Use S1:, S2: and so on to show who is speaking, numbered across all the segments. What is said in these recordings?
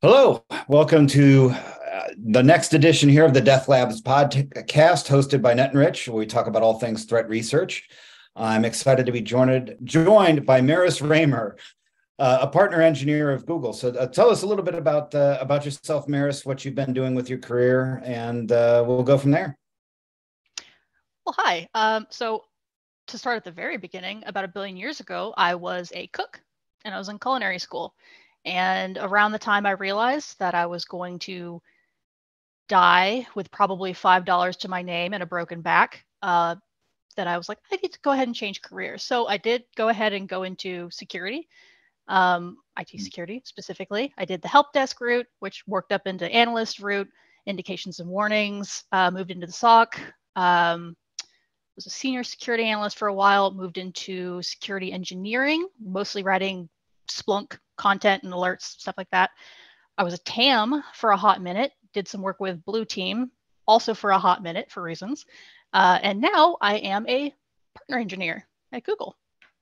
S1: Hello, welcome to the next edition here of the Death Labs podcast hosted by Netenrich, where we talk about all things threat research. I'm excited to be joined by Merys Raymer, a partner engineer of Google. So tell us a little bit about yourself, Merys, what you've been doing with your career, and we'll go from there.
S2: Well, hi. So to start at the very beginning, about 1 billion years ago, I was a cook and I was in culinary school. And around the time I realized that I was going to die with probably $5 to my name and a broken back, that I was like, I need to go ahead and change careers. So I did go ahead and go into security, IT security specifically. I did the help desk route, which worked up into analyst route, indications and warnings, moved into the SOC, was a senior security analyst for a while, moved into security engineering, mostly writing Splunk content and alerts, stuff like that. I was a TAM for a hot minute, did some work with Blue Team, also for a hot minute for reasons. And now I am a partner engineer at Google.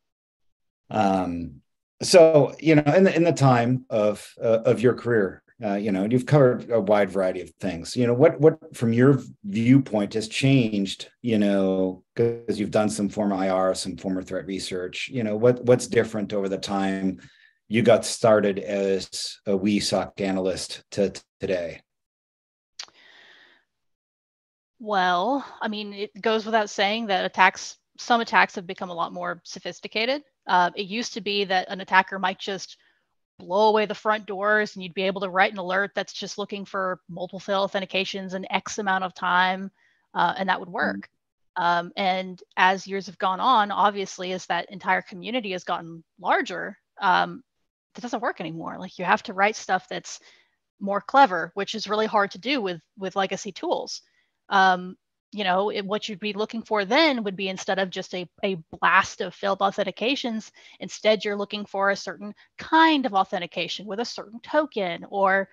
S1: So, in the time of your career, you've covered a wide variety of things. What from your viewpoint has changed, because you've done some former IR, some former threat research, what's different over the time you got started as a wee SOC analyst to today?
S2: Well, I mean, it goes without saying that some attacks have become a lot more sophisticated. It used to be that an attacker might just blow away the front doors and you'd be able to write an alert that's just looking for multiple fail authentications in X amount of time, and that would work. And as years have gone on, obviously, as that entire community has gotten larger, that doesn't work anymore. Like, you have to write stuff that's more clever, which is really hard to do with legacy tools. What you'd be looking for then would be, instead of just a blast of failed authentications, instead you're looking for a certain kind of authentication with a certain token, or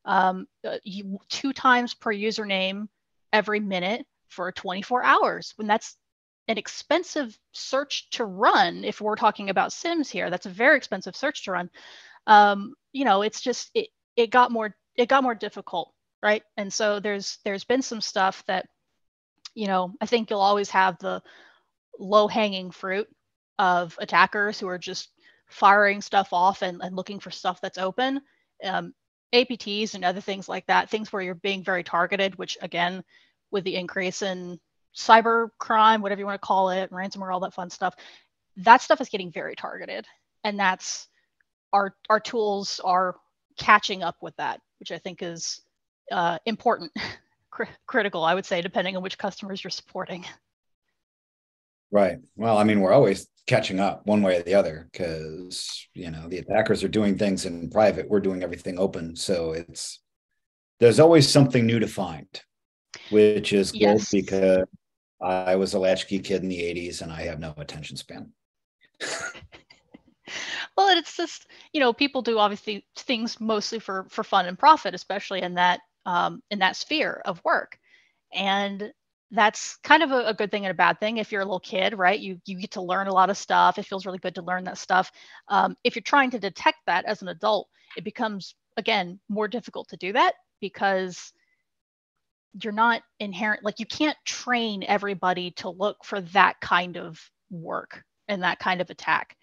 S2: 2 times per username every minute for 24 hours. When that's an expensive search to run, if we're talking about SIEMs here, that's a very expensive search to run. It's just it got more difficult, right? And so there's been some stuff that, I think you'll always have the low-hanging fruit of attackers who are just firing stuff off and looking for stuff that's open. APTs and other things like that, things where you're being very targeted, which, again, with the increase in cyber crime, whatever you want to call it, ransomware, all that fun stuff, that stuff is getting very targeted. And that's our tools are catching up with that, which I think is important, critical, I would say, depending on which customers you're supporting.
S1: Right. Well, I mean, we're always catching up one way or the other, because, the attackers are doing things in private. We're doing everything open. So there's always something new to find, which is good,
S2: Yes.
S1: because I was a latchkey kid in the 80s and I have no attention span.
S2: Well, it's just, people do obviously things mostly for fun and profit, especially in that sphere of work. And that's kind of a good thing and a bad thing. If you're a little kid, right, you get to learn a lot of stuff. It feels really good to learn that stuff. If you're trying to detect that as an adult, it becomes, again, more difficult to do that, because you're not inherent, like, you can't train everybody to look for that kind of work and that kind of attack.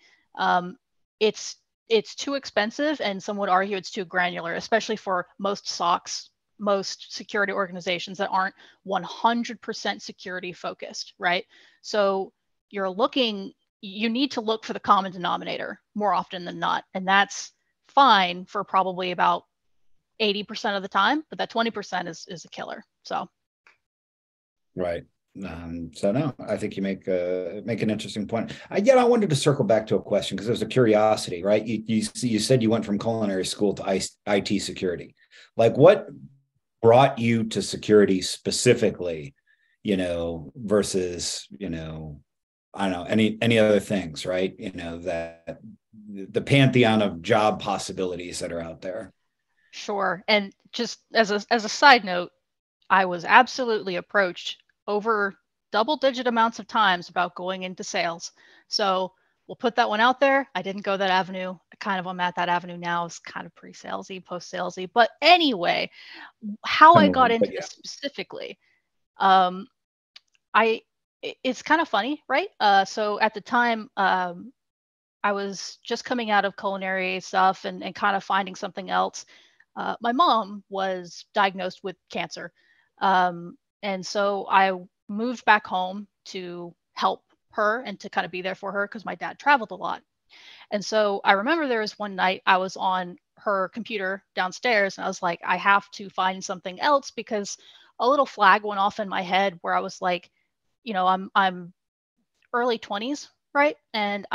S2: It's too expensive, and some would argue it's too granular, especially for most SOCs, most security organizations that aren't 100% security focused, right? So you need to look for the common denominator more often than not. And that's fine for probably about 80% of the time, but that 20% is a killer. So.
S1: Right. So no, I think you make an interesting point. I wanted to circle back to a question, because there's a curiosity, right? You said you went from culinary school to IT security. Like, what brought you to security specifically, versus, I don't know, any other things, right? That the pantheon of job possibilities that are out there.
S2: Sure. And just as a side note, I was absolutely approached over double-digit amounts of times about going into sales. So we'll put that one out there. I didn't go that avenue. kind of I'm at that avenue now is kind of pre-salesy, post-salesy. But anyway, how I got into this specifically, it's kind of funny, right? So at the time, I was just coming out of culinary stuff and kind of finding something else. My mom was diagnosed with cancer. And so I moved back home to help her and to kind of be there for her because my dad traveled a lot. And so I remember there was one night I was on her computer downstairs and I was like, I have to find something else because a little flag went off in my head where I was like, I'm early 20s, right? And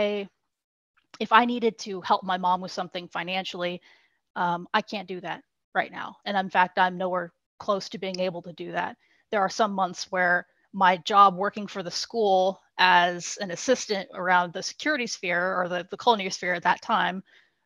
S2: if I needed to help my mom with something financially, I can't do that right now. And in fact, I'm nowhere close to being able to do that. There are some months where my job working for the school as an assistant around the security sphere or the culinary sphere at that time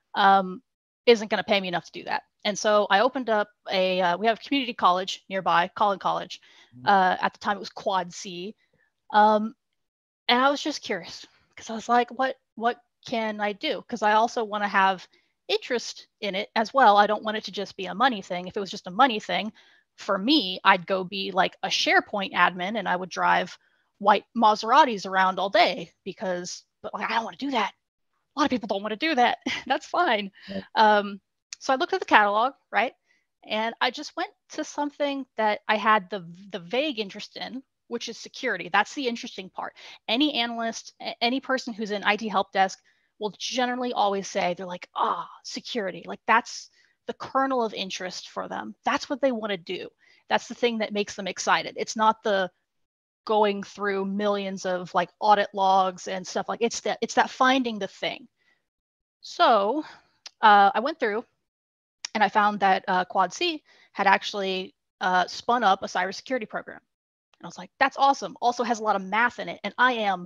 S2: isn't going to pay me enough to do that. And so I opened up we have a community college nearby, Collin College. At the time it was Quad C. And I was just curious because I was like, what can I do? Because I also want to have interest in it as well. I don't want it to just be a money thing. If it was just a money thing, for me, I'd go be like a SharePoint admin and I would drive white Maseratis around all day but like, I don't want to do that. A lot of people don't want to do that. That's fine. So I looked at the catalog, right? And I just went to something that I had the vague interest in, which is security. That's the interesting part. Any analyst, any person who's in IT help desk will generally always say, they're like, security. Like that's the kernel of interest for them. That's what they want to do. That's the thing that makes them excited. It's not the going through millions of like audit logs and stuff like it's that finding the thing. So I went through and I found that Quad C had actually spun up a cybersecurity program. And I was like, that's awesome. Also has a lot of math in it. And I am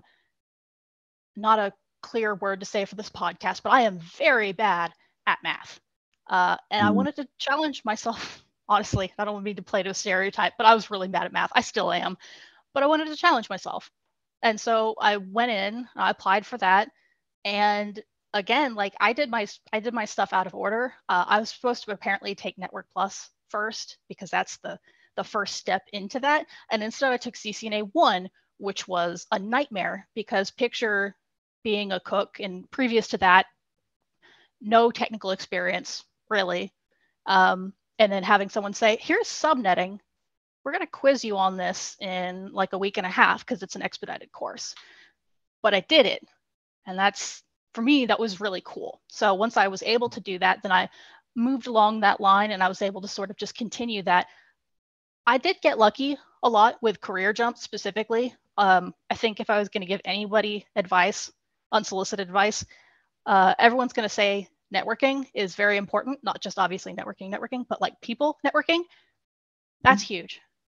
S2: not a clear word to say for this podcast, but I am very bad at math. And I wanted to challenge myself, honestly. I don't mean to play to a stereotype, but I was really bad at math. I still am. But I wanted to challenge myself. And so I went in, I applied for that. And again, like I did my stuff out of order. I was supposed to apparently take Network Plus first because that's the first step into that. And instead I took CCNA 1, which was a nightmare because picture being a cook and previous to that, no technical experience really. And then having someone say, here's subnetting. We're going to quiz you on this in like a week and a half because it's an expedited course. But I did it. And that's, for me, that was really cool. So once I was able to do that, then I moved along that line and I was able to sort of just continue that. I did get lucky a lot with career jumps specifically. I think if I was going to give anybody advice, unsolicited advice, everyone's going to say networking is very important, not just obviously networking, but like people networking. That's huge.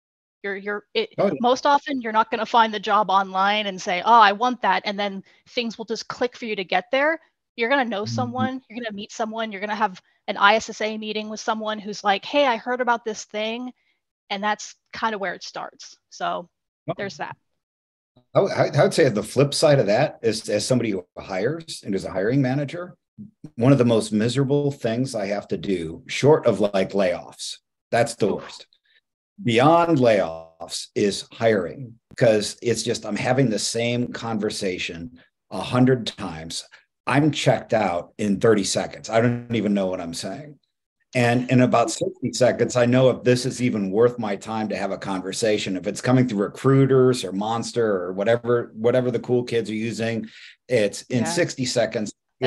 S2: Most often you're not going to find the job online and say, I want that. And then things will just click for you to get there. You're going to know someone, you're going to meet someone, you're going to have an ISSA meeting with someone who's like, hey, I heard about this thing. And that's kind of where it starts. So there's that.
S1: I would say the flip side of that is, as somebody who hires and is a hiring manager, one of the most miserable things I have to do, short of like layoffs, that's the worst. Beyond layoffs is hiring, because it's just, I'm having the same conversation 100 times. I'm checked out in 30 seconds. I don't even know what I'm saying. And in about 60 seconds, I know if this is even worth my time to have a conversation. If it's coming through recruiters or Monster or whatever the cool kids are using, it's in 60 seconds, you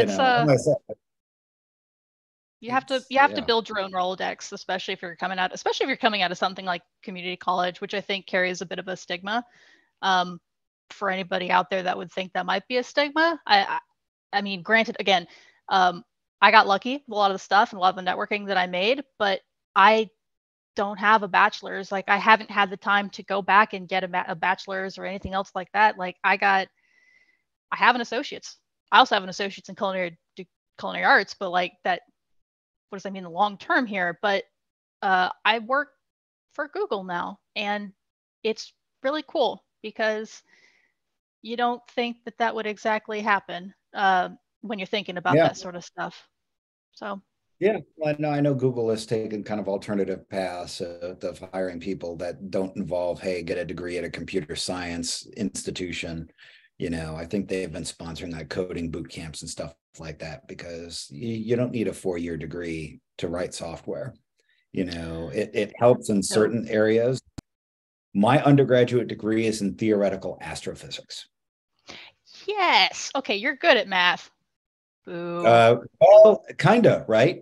S2: have to build your own Rolodex, especially if you're coming out of something like community college, which I think carries a bit of a stigma. For anybody out there that would think that might be a stigma, I mean, granted, again, I got lucky with a lot of the stuff and a lot of the networking that I made, but I don't have a bachelor's. Like I haven't had the time to go back and get a bachelor's or anything else like that. Like I have an associate's. I also have an associate's in culinary arts, but like that, what does that mean in the long term here? But I work for Google now, and it's really cool because you don't think that would exactly happen. when you're thinking about
S1: Yeah.
S2: that sort of stuff. So
S1: Yeah, I know Google has taken kind of alternative paths of hiring people that don't involve, hey, get a degree at a computer science institution. I think they've been sponsoring like coding boot camps and stuff like that because you don't need a 4-year degree to write software. It helps in
S2: no.
S1: certain areas. My undergraduate degree is in theoretical astrophysics.
S2: Yes. Okay, you're good at math. Boo.
S1: Well, kind of, right?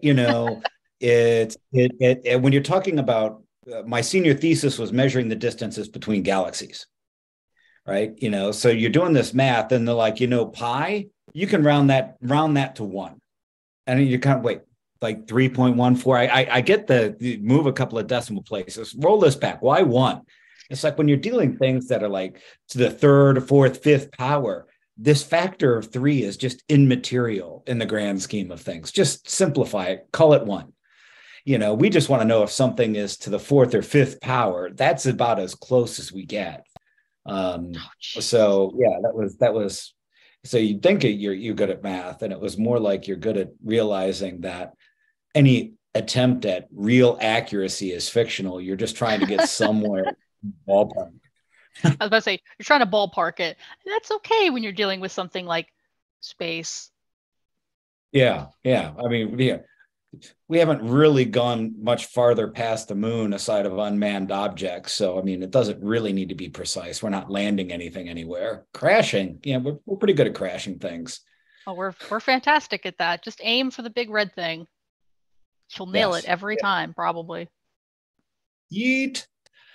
S1: When you're talking about my senior thesis was measuring the distances between galaxies, right? So you're doing this math, and they're like, pi, you can round that to one, and then you kind of wait, like 3.14. I get the move a couple of decimal places, roll this back. Why one? It's like when you're dealing things that are like to the third, fourth, fifth power, this factor of 3 is just immaterial in the grand scheme of things. Just simplify it, call it one. We just want to know if something is to the fourth or fifth power. That's about as close as we get. So yeah, that was. So you'd think you're good at math, and it was more like you're good at realizing that any attempt at real accuracy is fictional. You're just trying to get somewhere ballpark.
S2: I was about to say, you're trying to ballpark it. That's okay when you're dealing with something like space.
S1: Yeah. I mean, yeah, we haven't really gone much farther past the moon aside of unmanned objects. So, I mean, it doesn't really need to be precise. We're not landing anything anywhere. Crashing, yeah, we're pretty good at crashing things.
S2: Oh, we're fantastic at that. Just aim for the big red thing. You'll nail it
S1: Yes.
S2: every time, probably.
S1: Yeet.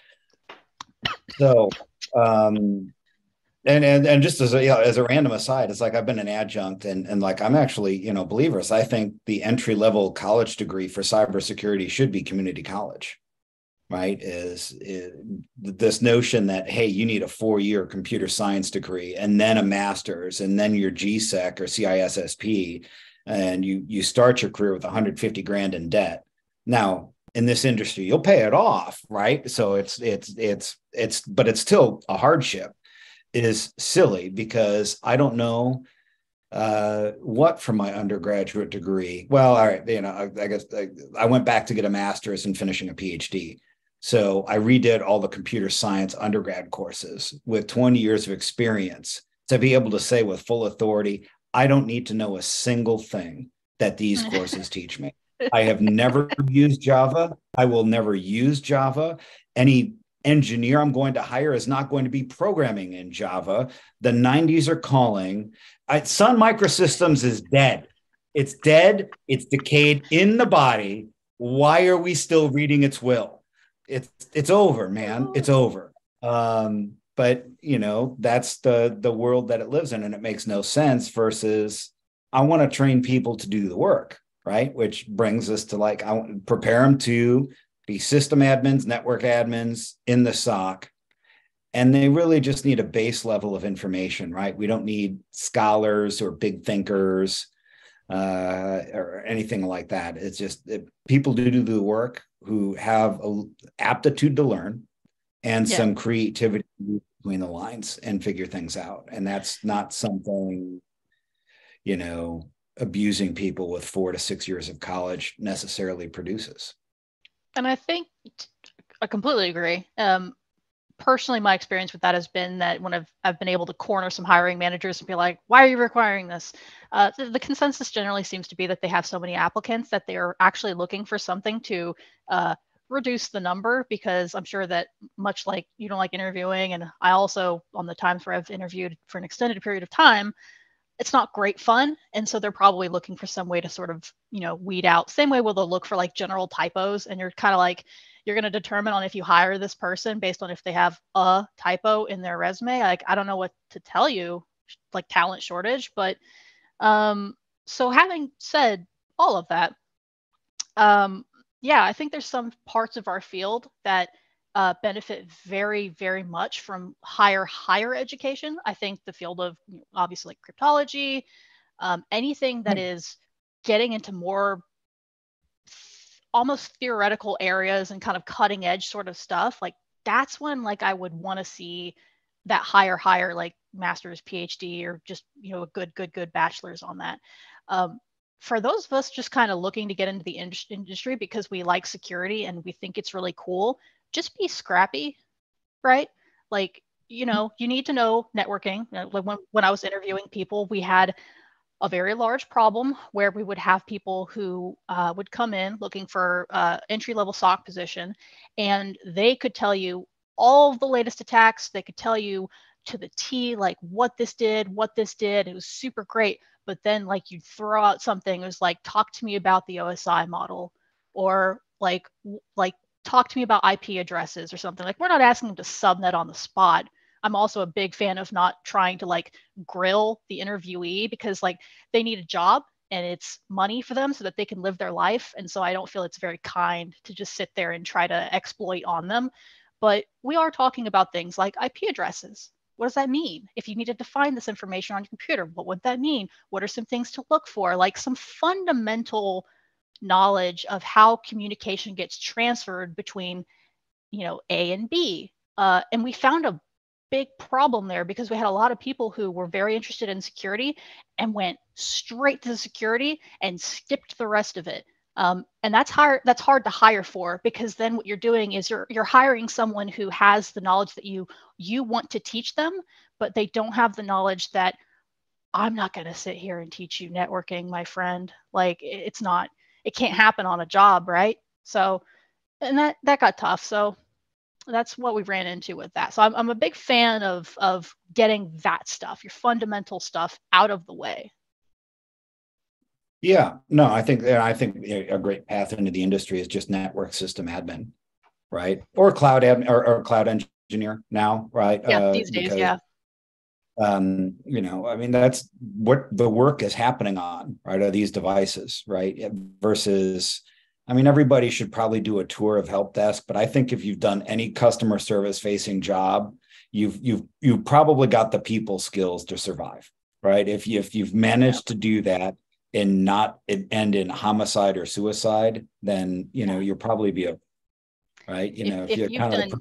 S1: So, and just as a random aside, it's like I've been an adjunct and like I'm actually, believers. I think the entry level college degree for cybersecurity should be community college, right? Is this notion that, hey, you need a 4-year computer science degree and then a master's and then your GSEC or CISSP, and you start your career with 150 grand in debt. Now, in this industry, you'll pay it off, right? So but it's still a hardship. Is silly because I don't know what from my undergraduate degree. Well, all right, I guess I went back to get a master's and finishing a PhD. So I redid all the computer science undergrad courses with 20 years of experience to be able to say with full authority, I don't need to know a single thing that these courses teach me. I have never used Java. I will never use Java. Any engineer I'm going to hire is not going to be programming in Java. The 90s are calling. Sun Microsystems is dead. It's dead. It's decayed in the body. Why are we still reading its will? It's over, man. It's over. But that's the world that it lives in, and it makes no sense. Versus, I want to train people to do the work, right? Which brings us to like I want to prepare them to be system admins, network admins in the SOC. And they really just need a base level of information, right? We don't need scholars or big thinkers or anything like that. It's just people do the work who have aptitude to learn and some creativity between the lines and figure things out. And that's not something, abusing people with 4 to 6 years of college necessarily produces.
S2: And I think I completely agree. Personally, my experience with that has been that when I've been able to corner some hiring managers and be like, why are you requiring this? The consensus generally seems to be that they have so many applicants that they're actually looking for something to reduce the number, because I'm sure that much like you don't like interviewing, and I also, on the times where I've interviewed for an extended period of time, it's not great fun. And so they're probably looking for some way to sort of, weed out. Same way where they'll look for like general typos, and you're kind of like, you're going to determine on if you hire this person based on if they have a typo in their resume. Like, I don't know what to tell you, like talent shortage. But so having said all of that, yeah, I think there's some parts of our field that benefit very, very much from higher education. I think the field of obviously like cryptology, anything that is getting into more almost theoretical areas and kind of cutting edge sort of stuff, like that's when like I would want to see that higher, like master's, PhD, or just, a good bachelor's on that. For those of us just kind of looking to get into the industry because we like security and we think it's really cool, just be scrappy, right? Like, you need to know networking. Like when I was interviewing people, we had a very large problem where we would have people who would come in looking for entry-level SOC position, and they could tell you all of the latest attacks. They could tell you to the T, like what this did. It was super great. But then like you'd throw out something, it was like, talk to me about the OSI model, or like talk to me about IP addresses or something. Like, we're not asking them to subnet on the spot. I'm also a big fan of not trying to like grill the interviewee, because like they need a job and it's money for them so that they can live their life. And so I don't feel it's very kind to just sit there and try to exploit on them. But we are talking about things like IP addresses. What does that mean? If you needed to find this information on your computer, what would that mean? What are some things to look for? Like some fundamental knowledge of how communication gets transferred between, A and B. And we found a big problem there because we had a lot of people who were very interested in security and went straight to the security and skipped the rest of it. And that's hard to hire for, because then what you're doing is you're hiring someone who has the knowledge that you want to teach them, but they don't have the knowledge that I'm not going to sit here and teach you networking, my friend. Like, it can't happen on a job, right? So, and that got tough. So that's what we ran into with that. So I'm a big fan of getting that stuff, your fundamental stuff, out of the way.
S1: Yeah, no, I think a great path into the industry is just network system admin, right? Or cloud admin, or cloud engineer now, right?
S2: Yeah, these days, yeah.
S1: I mean, that's what the work is happening on, right? Are these devices, right? Versus, I mean, everybody should probably do a tour of help desk, but I think if you've done any customer service facing job, you've probably got the people skills to survive, right? If you've managed to do that and not end in homicide or suicide, then you'll probably be right. If you're kind of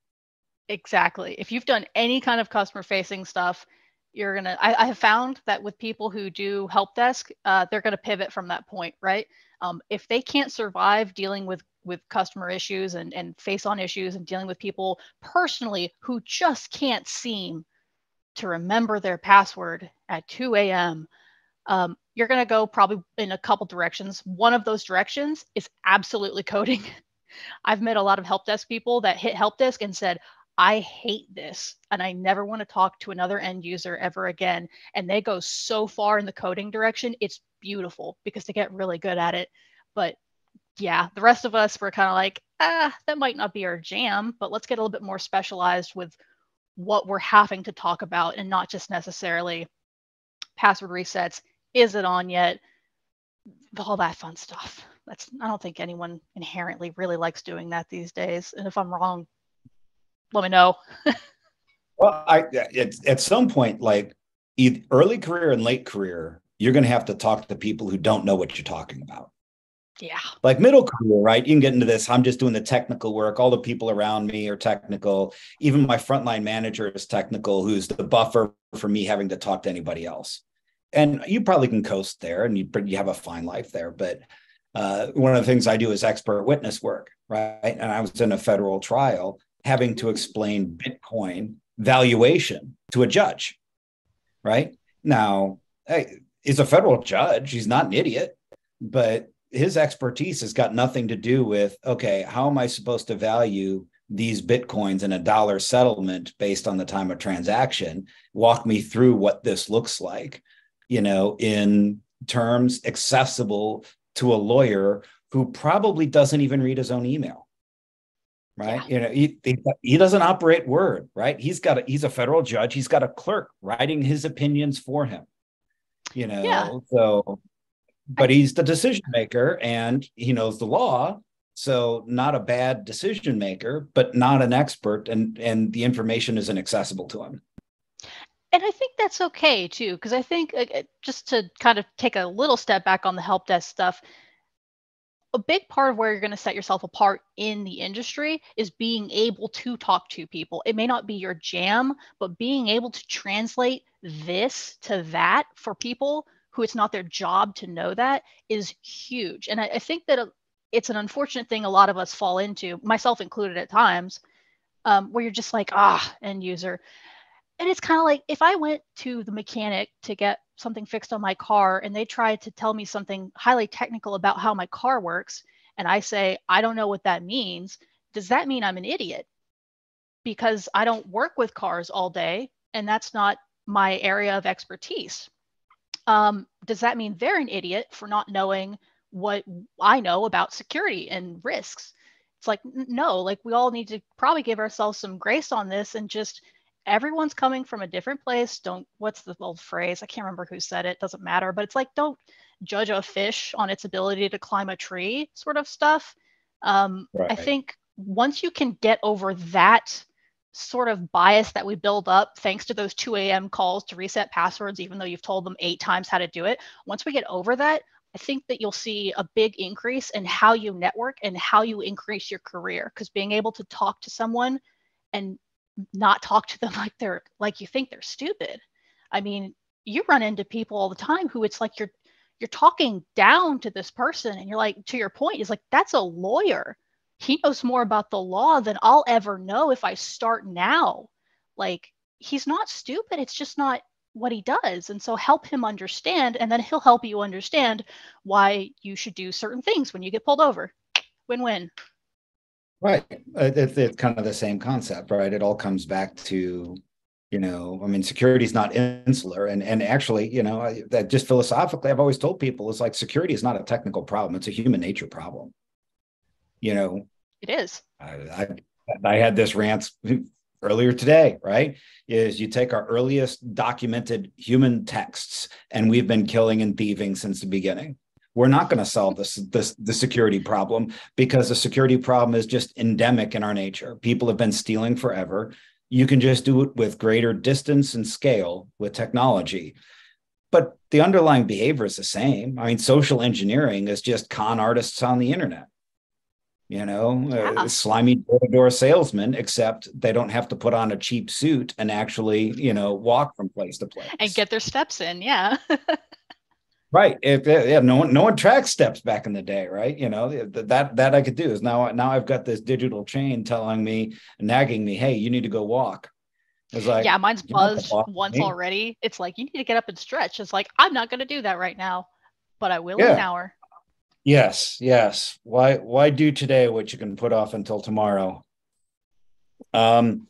S2: exactly. If you've done any kind of customer facing stuff, you're going to, I have found that with people who do help desk, they're going to pivot from that point, right? If they can't survive dealing with customer issues and face on issues and dealing with people personally who just can't seem to remember their password at 2 a.m., you're going to go probably in a couple directions. One of those directions is absolutely coding. I've met a lot of help desk people that hit help desk and said, I hate this and I never want to talk to another end user ever again. And they go so far in the coding direction. It's beautiful because they get really good at it. But yeah, the rest of us were kind of like, that might not be our jam, but let's get a little bit more specialized with what we're having to talk about, and not just necessarily password resets. Is it on yet? All that fun stuff. I don't think anyone inherently really likes doing that these days. And if I'm wrong, let me know.
S1: Well, at some point, like early career and late career, you're going to have to talk to people who don't know what you're talking about.
S2: Yeah.
S1: Like middle career, right? You can get into this. I'm just doing the technical work. All the people around me are technical. Even my frontline manager is technical, who's the buffer for me having to talk to anybody else. And you probably can coast there and you have a fine life there. But one of the things I do is expert witness work, right? And I was in a federal trial having to explain Bitcoin valuation to a judge, right? Now, hey, he's a federal judge. He's not an idiot, but his expertise has got nothing to do with, okay, how am I supposed to value these Bitcoins in a dollar settlement based on the time of transaction? Walk me through what this looks like, in terms accessible to a lawyer who probably doesn't even read his own email. Right.
S2: Yeah.
S1: He doesn't operate Word, right? He's a federal judge. He's got a clerk writing his opinions for him, so, but he's the decision maker and he knows the law. So not a bad decision maker, but not an expert, and the information isn't accessible to him.
S2: And I think that's okay too, because I think just to kind of take a little step back on the help desk stuff, a big part of where you're going to set yourself apart in the industry is being able to talk to people. It may not be your jam, but being able to translate this to that for people who it's not their job to know that is huge. And I think that it's an unfortunate thing a lot of us fall into, myself included at times, where you're just like, end user. And it's kind of like if I went to the mechanic to get something fixed on my car and they tried to tell me something highly technical about how my car works, and I say, I don't know what that means, does that mean I'm an idiot? Because I don't work with cars all day and that's not my area of expertise. Does that mean they're an idiot for not knowing what I know about security and risks? It's like, no, like we all need to probably give ourselves some grace on this and just everyone's coming from a different place. Don't, what's the old phrase? I can't remember who said it, doesn't matter, but it's like, don't judge a fish on its ability to climb a tree sort of stuff. I
S1: Right.
S2: think once you can get over that sort of bias that we build up thanks to those 2 a.m. calls to reset passwords, even though you've told them 8 times how to do it, once we get over that, I think that you'll see a big increase in how you network and how you increase your career. Because being able to talk to someone and not talk to them like they're like you think they're stupid. I mean, you run into people all the time who it's like you're talking down to this person and you're like, to your point, is like, that's a lawyer. He knows more about the law than I'll ever know if I start now. Like, he's not stupid. It's just not what he does. And so help him understand, and then he'll help you understand why you should do certain things when you get pulled over. Win-win.
S1: Right. It's kind of the same concept, right? It all comes back to, I mean, security is not insular. And actually, that just philosophically, I've always told people is like security is not a technical problem. It's a human nature problem. You know,
S2: It is.
S1: I had this rant earlier today, right? Is you take our earliest documented human texts, and we've been killing and thieving since the beginning. We're not going to solve the security problem because the security problem is just endemic in our nature. People have been stealing forever. You can just do it with greater distance and scale with technology. But the underlying behavior is the same. I mean, social engineering is just con artists on the internet.
S2: Yeah.
S1: Slimy door-to-door salesmen, except they don't have to put on a cheap suit and actually, walk from place to
S2: And
S1: place.
S2: get their steps in. Yeah.
S1: Right. Yeah, no one tracked steps back in the day, right? That I could do is now I've got this digital chain telling me, nagging me, hey, you need to go walk. It's like,
S2: Yeah, mine's
S1: you're not gonna
S2: buzzed
S1: walk with
S2: once
S1: me.
S2: already. It's like, you need to get up and stretch. It's like, I'm not going to do that right now, but I will in an
S1: Yeah.
S2: hour.
S1: Yes. Why do today what you can put off until tomorrow? Um,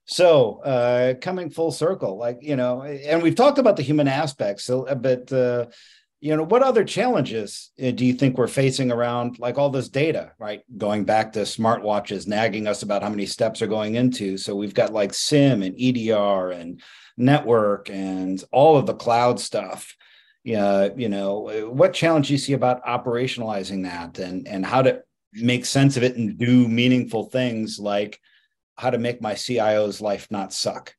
S1: so coming full circle, like, and we've talked about the human aspects, but what other challenges do you think we're facing around like all this data, right? Going back to smartwatches nagging us about how many steps are going into. So we've got like SIEM and EDR and network and all of the cloud stuff. Yeah, what challenge do you see about operationalizing that and how to make sense of it and do meaningful things like how to make my CIO's life not suck?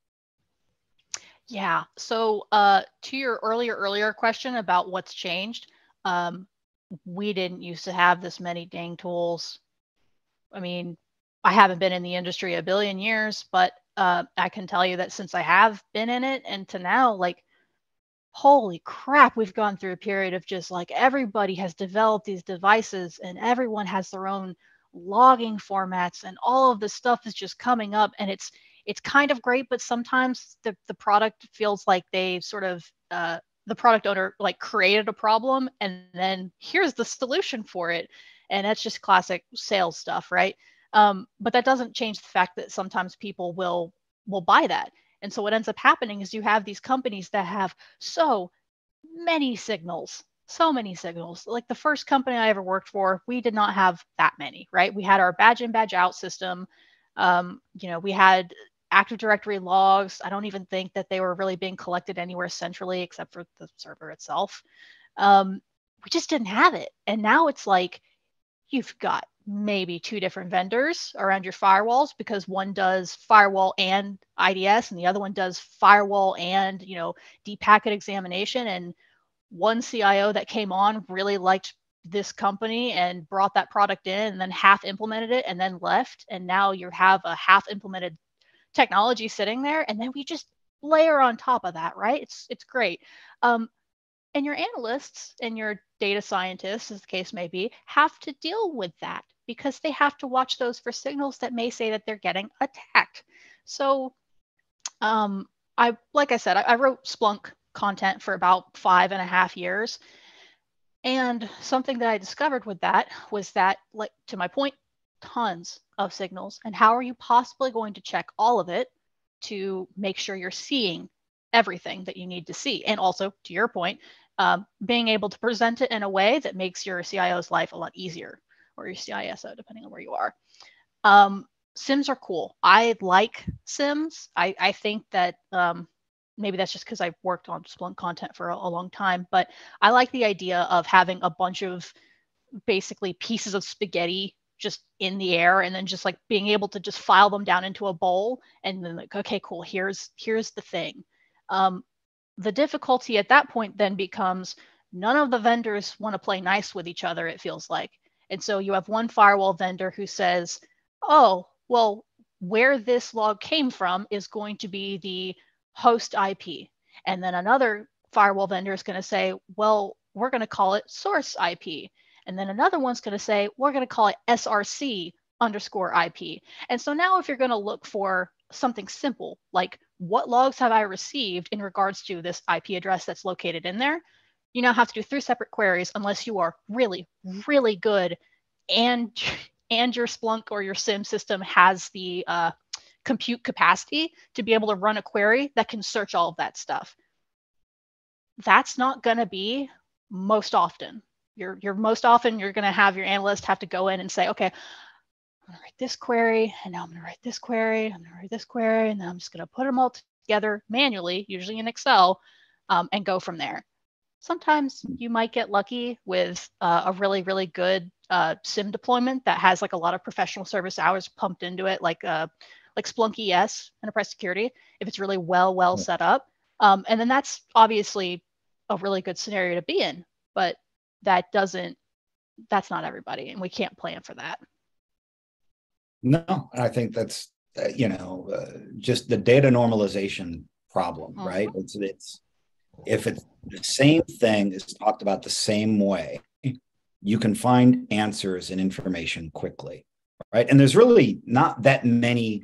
S2: Yeah. So to your earlier question about what's changed, um, we didn't used to have this many dang tools. I mean, I haven't been in the industry a billion years, but I can tell you that since I have been in it and to now, like, holy crap, we've gone through a period of just like everybody has developed these devices and everyone has their own logging formats and all of this stuff is just coming up, and it's kind of great, but sometimes the product feels like they sort of the product owner like created a problem and then here's the solution for it, and that's just classic sales stuff, right? But that doesn't change the fact that sometimes people will buy that. And so what ends up happening is you have these companies that have so many signals, so many signals. Like the first company I ever worked for, we did not have that many, right? We had our badge in, badge out system. We had Active Directory logs. I don't even think that they were really being collected anywhere centrally except for the server itself. We just didn't have it. And now it's like you've got maybe 2 different vendors around your firewalls because one does firewall and IDS and the other one does firewall and, deep packet examination. And one CIO that came on really liked this company and brought that product in and then half implemented it and then left, and now you have a half implemented technology sitting there, and then we just layer on top of that, right? It's great. And your analysts and your data scientists, as the case may be, have to deal with that because they have to watch those for signals that may say that they're getting attacked. So like I said, I wrote Splunk content for about 5.5 years. And something that I discovered with that was that, like, to my point, tons of signals. And how are you possibly going to check all of it to make sure you're seeing everything that you need to see? And also, to your point, being able to present it in a way that makes your CIO's life a lot easier, or your CISO, depending on where you are. SIEMs are cool. I like SIEMs. I think that maybe that's just because I've worked on Splunk content for a long time, but I like the idea of having a bunch of basically pieces of spaghetti just in the air, and then just like being able to just file them down into a bowl, and then like, okay, cool, here's the thing. The difficulty at that point then becomes none of the vendors want to play nice with each other, it feels like. And so you have one firewall vendor who says, oh, well, where this log came from is going to be the host IP. And then another firewall vendor is going to say, well, we're going to call it source IP. And then another one's going to say, we're going to call it SRC underscore IP. And so now if you're going to look for something simple, like what logs have I received in regards to this IP address that's located in there, you now have to do 3 separate queries unless you are really, really good and your Splunk or your SIEM system has the compute capacity to be able to run a query that can search all of that stuff. That's not going to be most often. You're most often you're going to have your analyst have to go in and say, okay, I'm going to write this query, and now I'm going to write this query, I'm going to write this query, and then I'm just going to put them all together manually, usually in Excel, and go from there. Sometimes you might get lucky with a really, really good SIEM deployment that has like a lot of professional service hours pumped into it, like Splunk ES, Enterprise Security, if it's really well set up. And then that's obviously a really good scenario to be in, but that's not everybody, and we can't plan for that.
S1: No, I think that's, just the data normalization problem, right? It's if it's the same thing is talked about the same way, you can find answers and information quickly, right? And there's really not that many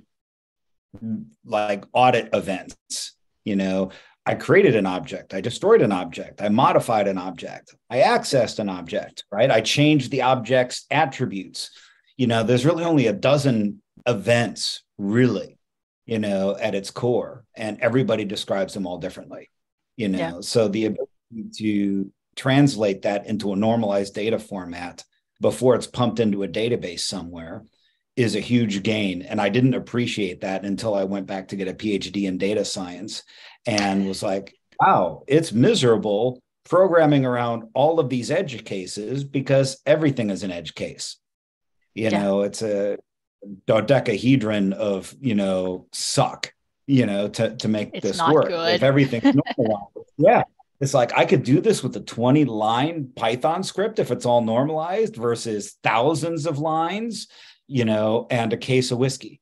S1: like audit events. I created an object, I destroyed an object, I modified an object, I accessed an object, right? I changed the object's attributes. There's really only a dozen events, really, at its core, and everybody describes them all differently.
S2: Yeah.
S1: So the ability to translate that into a normalized data format before it's pumped into a database somewhere is a huge gain. And I didn't appreciate that until I went back to get a PhD in data science and was like, wow, it's miserable programming around all of these edge cases because everything is an edge case. It's a dodecahedron of, suck, to make
S2: it's
S1: this
S2: not
S1: work.
S2: Good.
S1: If everything's normalized, yeah. It's like I could do this with a 20-line Python script if it's all normalized versus thousands of lines, and a case of whiskey.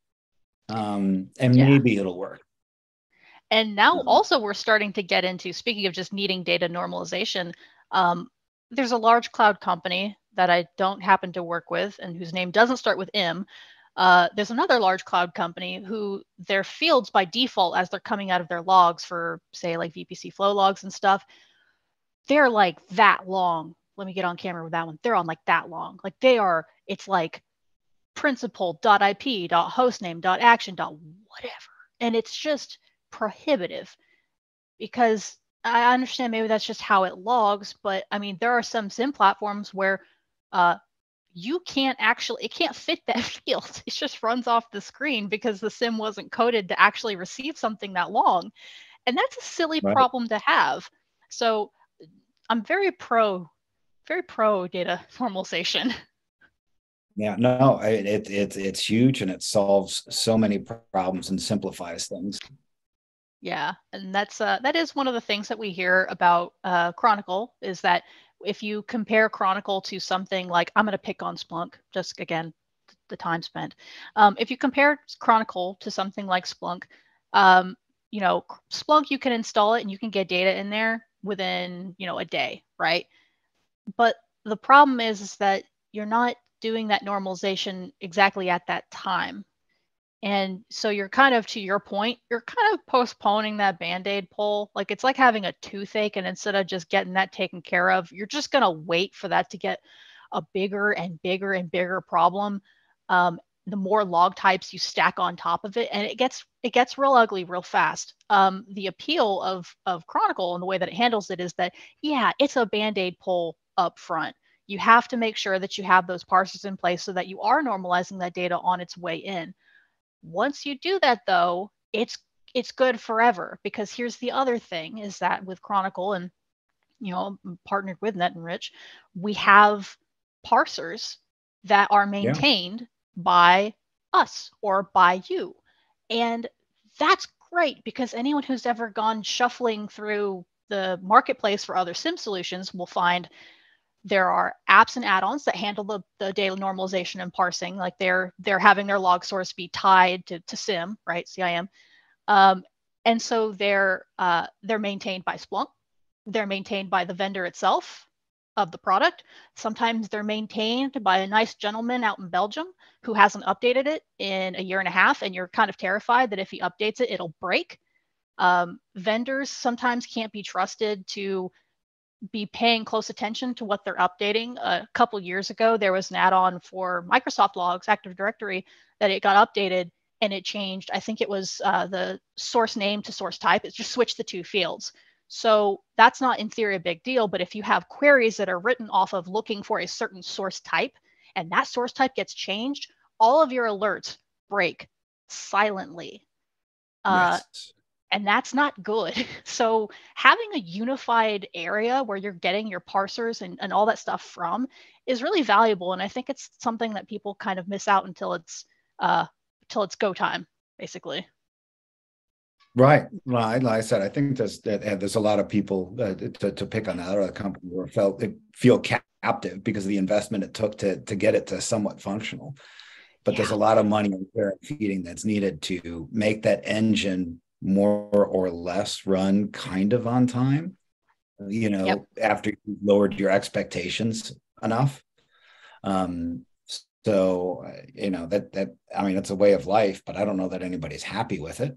S1: Maybe it'll work.
S2: And now also we're starting to get into, speaking of just needing data normalization, there's a large cloud company that I don't happen to work with and whose name doesn't start with M. There's another large cloud company who their fields by default, as they're coming out of their logs for, say, like VPC flow logs and stuff, they're like that long. Let me get on camera with that one. They're on like that long. Like it's like principal.ip.hostname.action. Whatever. And it's just prohibitive because I understand maybe that's just how it logs, but I mean, there are some SIEM platforms where you can't it can't fit that field. It just runs off the screen because the SIEM wasn't coded to actually receive something that long. And that's a silly problem to have. So I'm very pro data normalization.
S1: Yeah, no, it's huge, and it solves so many problems and simplifies things.
S2: Yeah, and that is one of the things that we hear about Chronicle is that if you compare Chronicle to something like, I'm going to pick on Splunk, just again, the time spent. If you compare Chronicle to something like Splunk, Splunk, you can install it and you can get data in there within, a day, right? But the problem is that you're not doing that normalization exactly at that time. And so you're kind of, to your point, you're kind of postponing that Band-Aid pull. Like, it's like having a toothache, and instead of just getting that taken care of, you're just going to wait for that to get a bigger and bigger and bigger problem. The more log types you stack on top of it, and it gets real ugly real fast. The appeal of Chronicle and the way that it handles it is that, yeah, it's a Band-Aid pull up front. You have to make sure that you have those parsers in place so that you are normalizing that data on its way in. Once you do that, though, it's good forever, because here's the other thing, is that with Chronicle, and partnered with Netenrich, we have parsers that are maintained by us or by you. And that's great, because anyone who's ever gone shuffling through the marketplace for other SIEM solutions will find there are apps and add-ons that handle the data normalization and parsing, like they're having their log source be tied to SIEM, right? SIEM. And so they're maintained by Splunk. They're maintained by the vendor itself of the product. Sometimes they're maintained by a nice gentleman out in Belgium who hasn't updated it in a year and a half, and you're kind of terrified that if he updates it, it'll break. Vendors sometimes can't be trusted to be paying close attention to what they're updating. A couple years ago, there was an add-on for Microsoft Logs, Active Directory, that it got updated and it changed. I think it was the source name to source type. It just switched the two fields. So that's not in theory a big deal, but if you have queries that are written off of looking for a certain source type, and that source type gets changed, all of your alerts break silently.
S1: Yes.
S2: And that's not good. So having a unified area where you're getting your parsers and all that stuff from is really valuable. And I think it's something that people kind of miss out until it's go time, basically.
S1: Right. Well, like I said, I think there's a lot of people to pick on that other company who feel captive because of the investment it took to get it to somewhat functional. But there's a lot of money and care and feeding that's needed to make that engine more or less run kind of on time, after you've lowered your expectations enough. So, it's a way of life, but I don't know that anybody's happy with it.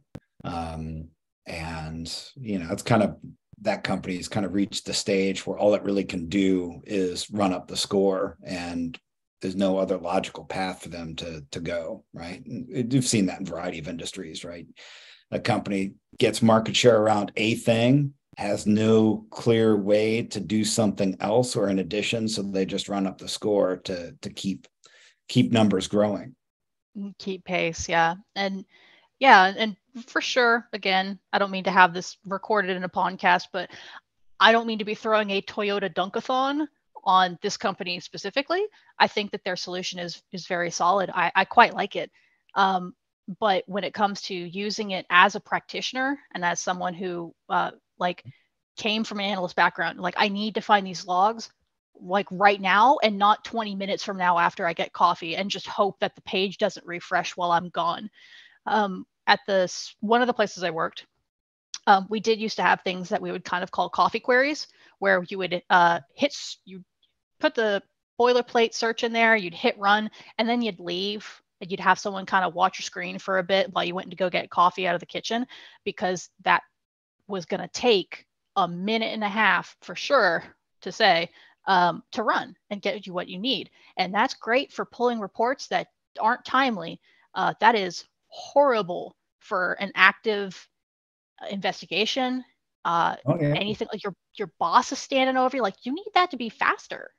S1: It's kind of, that company's kind of reached the stage where all it really can do is run up the score, and there's no other logical path for them to go, right? And you've seen that in a variety of industries, right? A company gets market share around a thing, has no clear way to do something else or in addition, so they just run up the score to keep numbers growing.
S2: Keep pace, yeah. And for sure, again, I don't mean to have this recorded in a podcast, but I don't mean to be throwing a Toyota Dunkathon on this company specifically. I think that their solution is very solid. I quite like it. But when it comes to using it as a practitioner and as someone who came from an analyst background, like, I need to find these logs like right now and not 20 minutes from now after I get coffee, and just hope that the page doesn't refresh while I'm gone. At one of the places I worked, we did used to have things that we would kind of call coffee queries, where you would you put the boilerplate search in there, you'd hit run, and then you'd leave. You'd have someone kind of watch your screen for a bit while you went to go get coffee out of the kitchen, because that was going to take a minute and a half for sure to say, to run and get you what you need. And that's great for pulling reports that aren't timely. That is horrible for an active investigation. Anything like your boss is standing over you, like, you need that to be faster.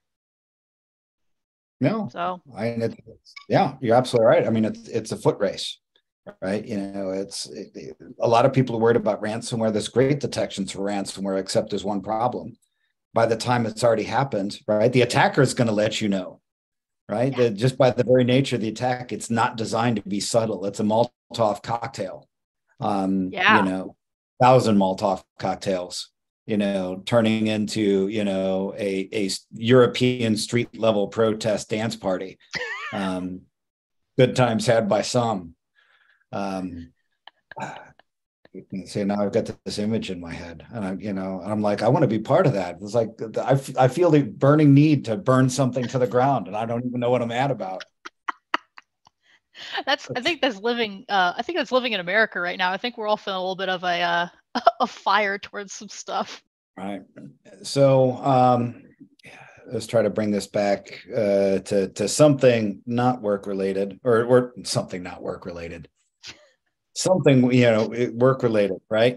S1: No,
S2: so
S1: you're absolutely right. I mean, it's a foot race, right? A lot of people are worried about ransomware. There's great detections for ransomware, except there's one problem. By the time it's already happened, right, the attacker is going to let you know, right? Just by the very nature of the attack, it's not designed to be subtle. It's a Molotov cocktail. 1,000 Molotov cocktails turning into, a European street level protest dance party. Good times had by some. So now I've got this image in my head, and I'm like, I want to be part of that. It's like I feel the burning need to burn something to the ground, and I don't even know what I'm mad about.
S2: I think that's living. I think that's living in America right now. I think we're all feeling a little bit of a fire towards some stuff.
S1: Right. So let's try to bring this back to something not work related, or something not work related. Something work related, right?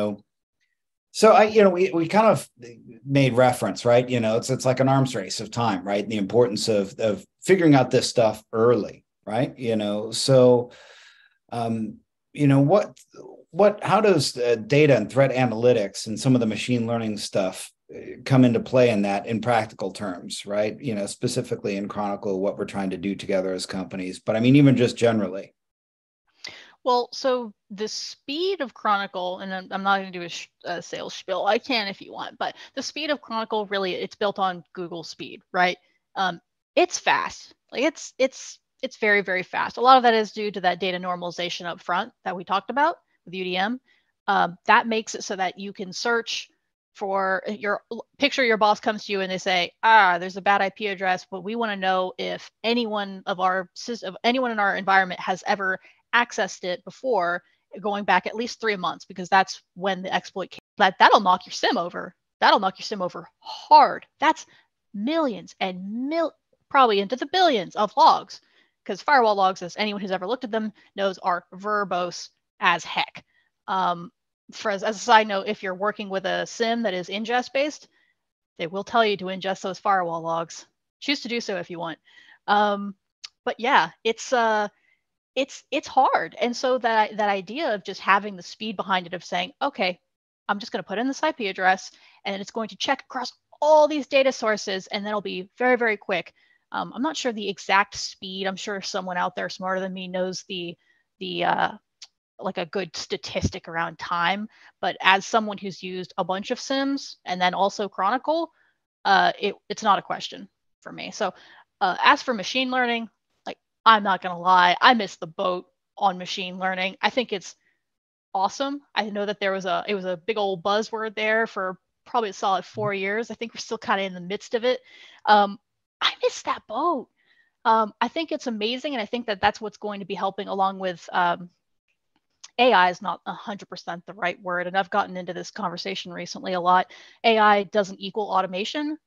S1: So we kind of made reference, right? It's like an arms race of time, right? The importance of figuring out this stuff early, right? So how does data and threat analytics and some of the machine learning stuff come into play in that, in practical terms, right? Specifically in Chronicle, what we're trying to do together as companies, but I mean, even just generally.
S2: Well, so the speed of Chronicle, and I'm not going to do a sales spiel. I can if you want, but the speed of Chronicle, really, it's built on Google speed, right? It's fast. Like it's very, very fast. A lot of that is due to that data normalization up front that we talked about with UDM. That makes it so that you can search for your boss comes to you and they say, there's a bad IP address, but we want to know if anyone in our environment has ever accessed it before, going back at least 3 months, because that's when the exploit came. That'll knock your SIEM over. That'll knock your SIEM over hard. That's millions and probably into the billions of logs, because firewall logs, as anyone who's ever looked at them knows, are verbose as heck. As a side note, if you're working with a SIEM that is ingest based, they will tell you to ingest those firewall logs. Choose to do so if you want. But yeah, it's hard. And so that idea of just having the speed behind it, of saying, okay, I'm just going to put in this IP address and it's going to check across all these data sources, and then it'll be very, very quick. I'm not sure the exact speed. I'm sure someone out there smarter than me knows the like a good statistic around time. But as someone who's used a bunch of SIEMs and then also Chronicle, it's not a question for me. So as for machine learning, I'm not going to lie, I missed the boat on machine learning. I think it's awesome. I know that it was a big old buzzword there for probably a solid 4 years. I think we're still kind of in the midst of it. I missed that boat. I think it's amazing, and I think that that's what's going to be helping, along with AI is not 100% the right word, and I've gotten into this conversation recently a lot. AI doesn't equal automation.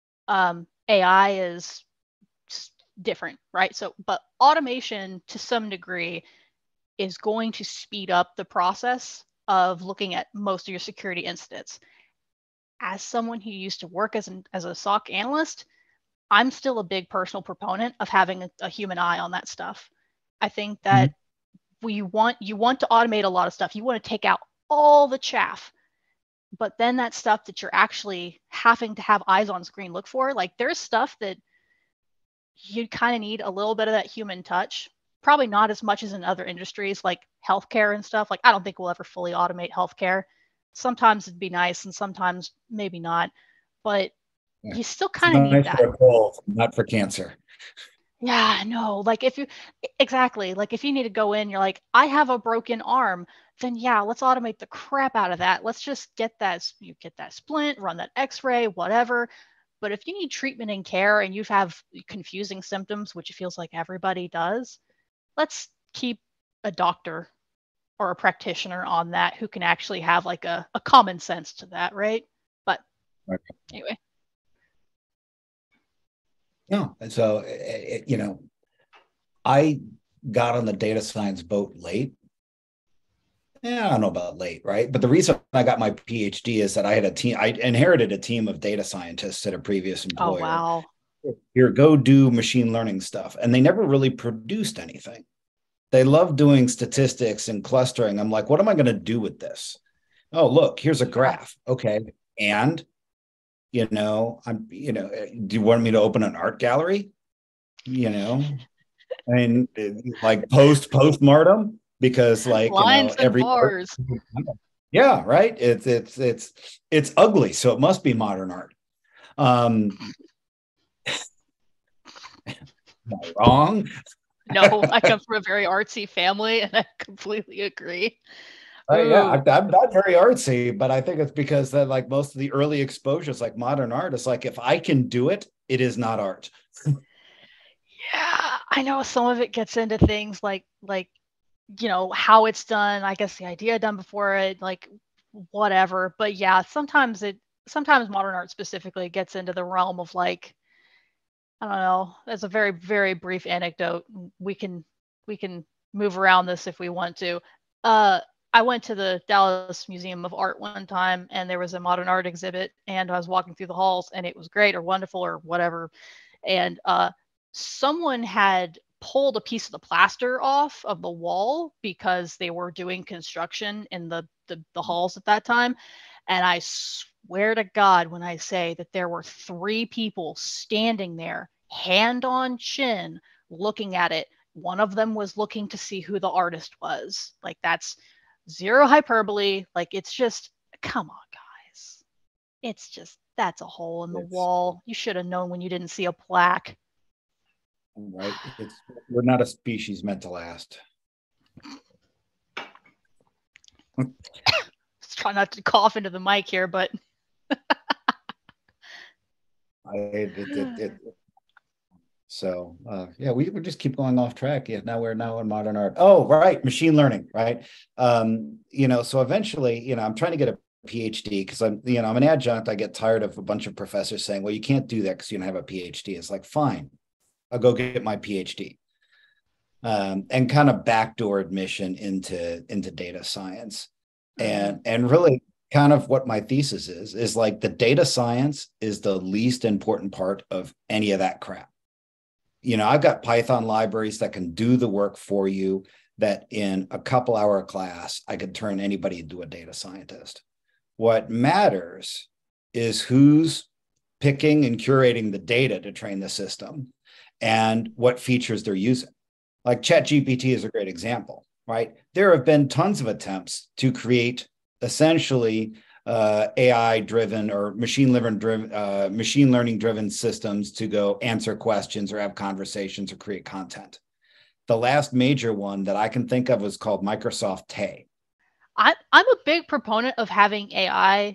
S2: AI is different, right? So, but automation to some degree is going to speed up the process of looking at most of your security incidents. As someone who used to work as a SOC analyst, I'm still a big personal proponent of having a human eye on that stuff. I think that you want to automate a lot of stuff. You want to take out all the chaff, but then that stuff that you're actually having to have eyes on screen look for, like there's stuff that you kind of need a little bit of that human touch. Probably not as much as in other industries like healthcare and stuff. Like I don't think we'll ever fully automate healthcare. Sometimes it'd be nice and sometimes maybe not, but you still kind of need that.
S1: For a cold, not for cancer.
S2: Yeah, no, like if you need to go in, you're like, I have a broken arm, then yeah, let's automate the crap out of that. Let's just get that splint, run that x-ray, whatever. But if you need treatment and care and you have confusing symptoms, which it feels like everybody does, let's keep a doctor or a practitioner on that who can actually have like a common sense to that, right? But anyway.
S1: No, and so I got on the data science boat late. Yeah, I don't know about late, right? But the reason I got my PhD is that I inherited a team of data scientists at a previous employer.
S2: Oh, wow.
S1: Here, go do machine learning stuff. And they never really produced anything. They love doing statistics and clustering. I'm like, what am I going to do with this? Oh, look, here's a graph. Okay. And, do you want me to open an art gallery? And like postmortem? Because like,
S2: lines and bars.
S1: Yeah, right. It's ugly, so it must be modern art. Um, am I wrong?
S2: No, I come from a very artsy family, and I completely agree.
S1: Yeah,
S2: Ooh,
S1: I'm not very artsy, but I think it's because that like most of the early exposures, like modern art, is like if I can do it, it is not art.
S2: yeah, I know some of it gets into things like how it's done. I guess the idea done before it, like whatever. But yeah, sometimes modern art specifically gets into the realm of like I don't know. That's a very very brief anecdote. We can move around this if we want to. Uh, I went to the Dallas Museum of Art one time, and there was a modern art exhibit, and I was walking through the halls, and it was great or wonderful or whatever, and someone had pulled a piece of the plaster off of the wall because they were doing construction in the halls at that time. And I swear to God when I say that there were three people standing there, hand on chin, looking at it. One of them was looking to see who the artist was. Like, that's zero hyperbole. Like, it's just, come on, guys. It's just, that's a hole in the
S1: It's
S2: wall. You should have known when you didn't see a plaque.
S1: right. It's we're not a species meant to last.
S2: Just try not to cough into the mic here, but
S1: So yeah, we just keep going off track. Yeah, now we're now in modern art. Oh, right, machine learning, right? So eventually, I'm trying to get a PhD because I'm an adjunct. I get tired of a bunch of professors saying, "Well, you can't do that because you don't have a PhD." It's like, fine, I'll go get my PhD. And kind of backdoor admission into data science. And really kind of what my thesis is like the data science is the least important part of any of that crap. I've got Python libraries that can do the work for you that in a couple hour class, I could turn anybody into a data scientist. What matters is who's picking and curating the data to train the system and what features they're using. Like ChatGPT is a great example, right? There have been tons of attempts to create essentially AI driven or machine learning driven systems to go answer questions or have conversations or create content. The last major one that I can think of was called Microsoft Tay.
S2: I'm a big proponent of having AI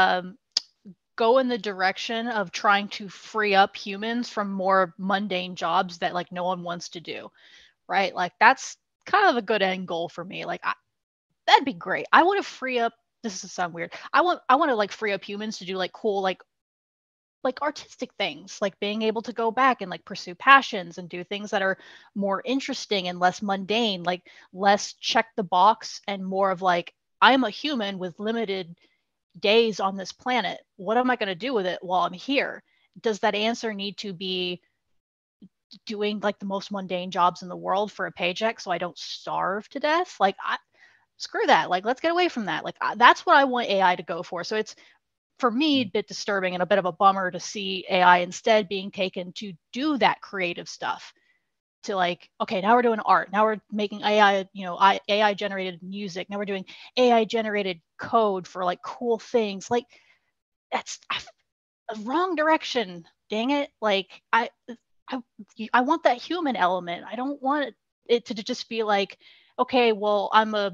S2: go in the direction of trying to free up humans from more mundane jobs that like no one wants to do, right? Like that's kind of a good end goal for me. Like that'd be great. I want to free up. This is sound weird. I want to like free up humans to do like cool like artistic things, like being able to go back and like pursue passions and do things that are more interesting and less mundane, like less check the box and more of like I'm a human with limited days on this planet. What am I going to do with it while I'm here? Does that answer need to be doing like the most mundane jobs in the world for a paycheck so I don't starve to death? Like screw that. Like let's get away from that. Like that's what I want AI to go for. So it's for me a bit disturbing and a bit of a bummer to see AI instead being taken to do that creative stuff. To like, okay, now we're doing art. Now we're making AI, AI generated music. Now we're doing AI generated code for like cool things. Like that's a wrong direction. Dang it! Like I, I want that human element. I don't want it to just be like, okay, well,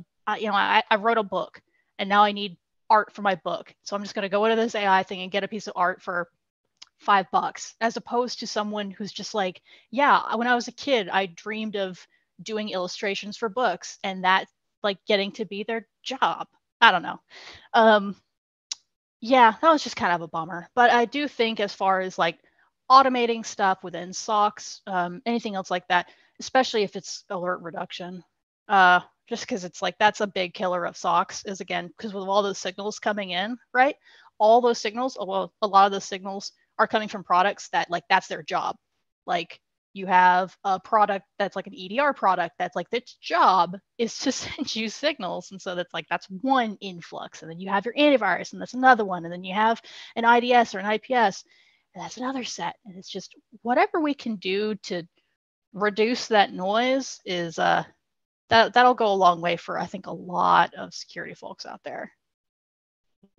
S2: I wrote a book and now I need art for my book. So I'm just going to go into this AI thing and get a piece of art for $5, as opposed to someone who's just like, yeah, when I was a kid, I dreamed of doing illustrations for books and that like getting to be their job. I don't know. Um, yeah, that was just kind of a bummer. But I do think as far as like automating stuff within SOCs, anything else like that, especially if it's alert reduction, just because it's like that's a big killer of SOCs is again, because with all those signals coming in, right? All those signals, well, a lot of those signals are coming from products that like that's their job. Like you have a product that's like an EDR product that's like its job is to send you signals. And so that's one influx. And then you have your antivirus and that's another one. And then you have an IDS or an IPS and that's another set. And it's just whatever we can do to reduce that noise is that'll go a long way for I think a lot of security folks out there.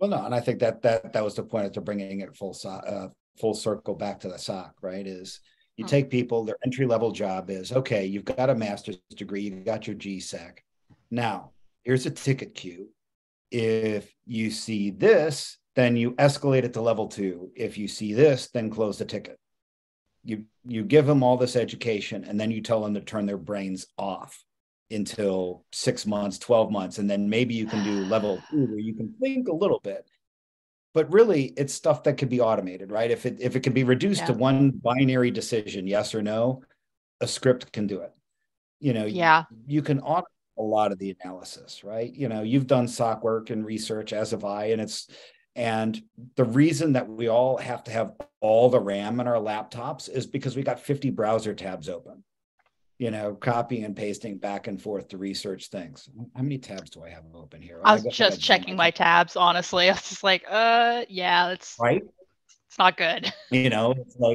S1: Well, no, and I think that was the point of bringing it full circle back to the SOC, right? Is you take people, their entry level job is, okay, you've got a master's degree, you've got your GSEC. Now, here's a ticket queue. If you see this, then you escalate it to level 2. If you see this, then close the ticket. You give them all this education, and then you tell them to turn their brains off until 6 months, 12 months, and then maybe you can do level 2 where you can think a little bit. But really, it's stuff that could be automated, right? If it can be reduced to one binary decision, yes or no, a script can do it. You can automate a lot of the analysis, right? You've done SOC work and research, as have I, and the reason that we all have to have all the RAM in our laptops is because we got 50 browser tabs open, copying and pasting back and forth to research things. How many tabs do I have open here?
S2: I was just checking my tabs, honestly. I was just like, yeah, it's
S1: right.
S2: It's not good.
S1: It's like,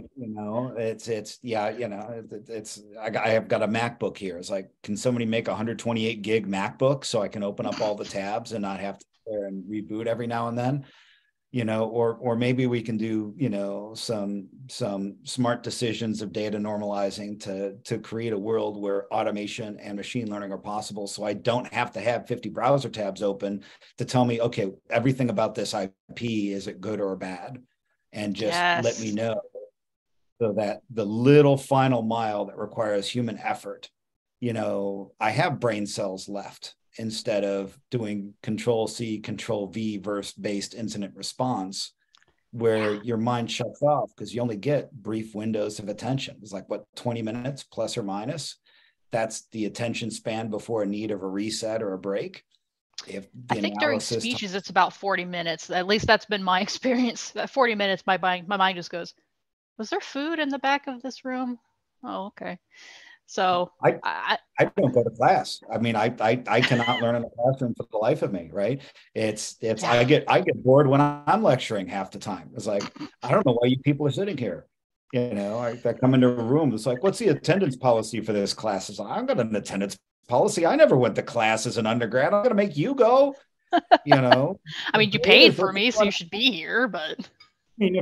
S1: I have got a MacBook here. It's like, can somebody make a 128 gig MacBook so I can open up all the tabs and not have to sit there and reboot every now and then? Or maybe we can do, some smart decisions of data normalizing to create a world where automation and machine learning are possible. So I don't have to have 50 browser tabs open to tell me, okay, everything about this IP, is it good or bad? And just let me know, so that the little final mile that requires human effort, I have brain cells left, instead of doing Control-C, Control-V based incident response, where your mind shuts off because you only get brief windows of attention. It's like, 20 minutes plus or minus? That's the attention span before a need of a reset or a break.
S2: I think during speeches, it's about 40 minutes. At least that's been my experience. At 40 minutes, my mind just goes, was there food in the back of this room? Oh, okay. So
S1: I don't go to class. I mean, I cannot learn in the classroom for the life of me, right? I get bored when I'm lecturing half the time. It's like, I don't know why you people are sitting here. I come into a room, it's like, what's the attendance policy for this class? It's like, I've got an attendance policy. I never went to class as an undergrad. I'm going to make you go,
S2: I mean, you paid for me, so you should be here, but
S1: I mean,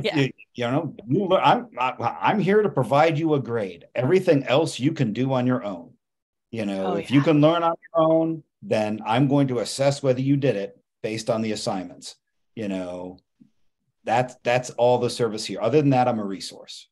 S1: I'm here to provide you a grade. Everything else you can do on your own. If you can learn on your own, then I'm going to assess whether you did it based on the assignments. That's all the service here. Other than that, I'm a resource.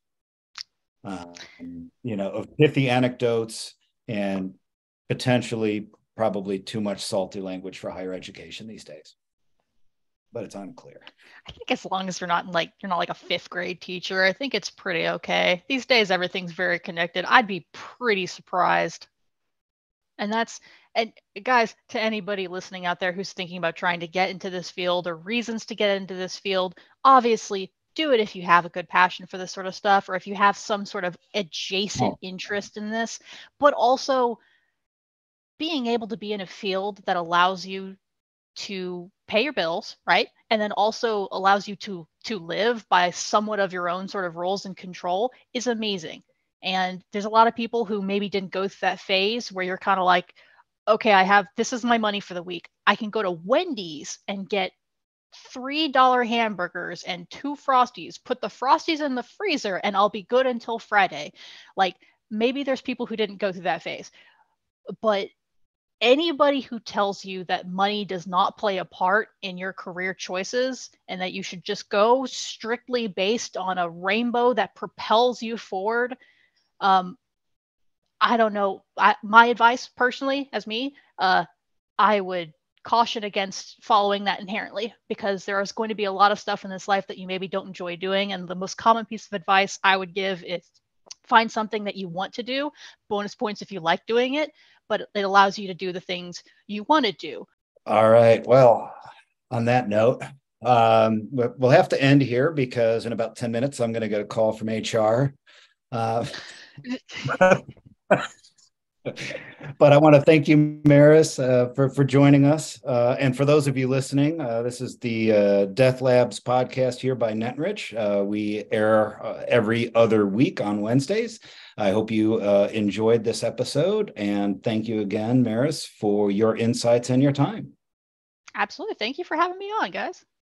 S1: Of pithy anecdotes and potentially probably too much salty language for higher education these days. But it's unclear.
S2: I think as long as you're not like a 5th grade teacher, I think it's pretty okay. These days, everything's very connected. I'd be pretty surprised. And guys, to anybody listening out there who's thinking about trying to get into this field or reasons to get into this field, obviously do it if you have a good passion for this sort of stuff, or if you have some sort of adjacent interest in this, but also being able to be in a field that allows you to pay your bills, right? And then also allows you to live by somewhat of your own sort of roles and control is amazing. And there's a lot of people who maybe didn't go through that phase where you're kind of like, okay, this is my money for the week. I can go to Wendy's and get $3 hamburgers and 2 Frosties, put the Frosties in the freezer, and I'll be good until Friday. Like, maybe there's people who didn't go through that phase, but anybody who tells you that money does not play a part in your career choices and that you should just go strictly based on a rainbow that propels you forward, I don't know. My advice personally, as me, I would caution against following that inherently, because there is going to be a lot of stuff in this life that you maybe don't enjoy doing. And the most common piece of advice I would give is find something that you want to do. Bonus points if you like doing it, but it allows you to do the things you want to do.
S1: All right. Well, on that note, we'll have to end here because in about 10 minutes, I'm going to get a call from HR. But I want to thank you, Merys, for joining us. And for those of you listening, this is the Death Labs podcast here by Netenrich. We air every other week on Wednesdays. I hope you enjoyed this episode. And thank you again, Merys, for your insights and your time.
S2: Absolutely. Thank you for having me on, guys.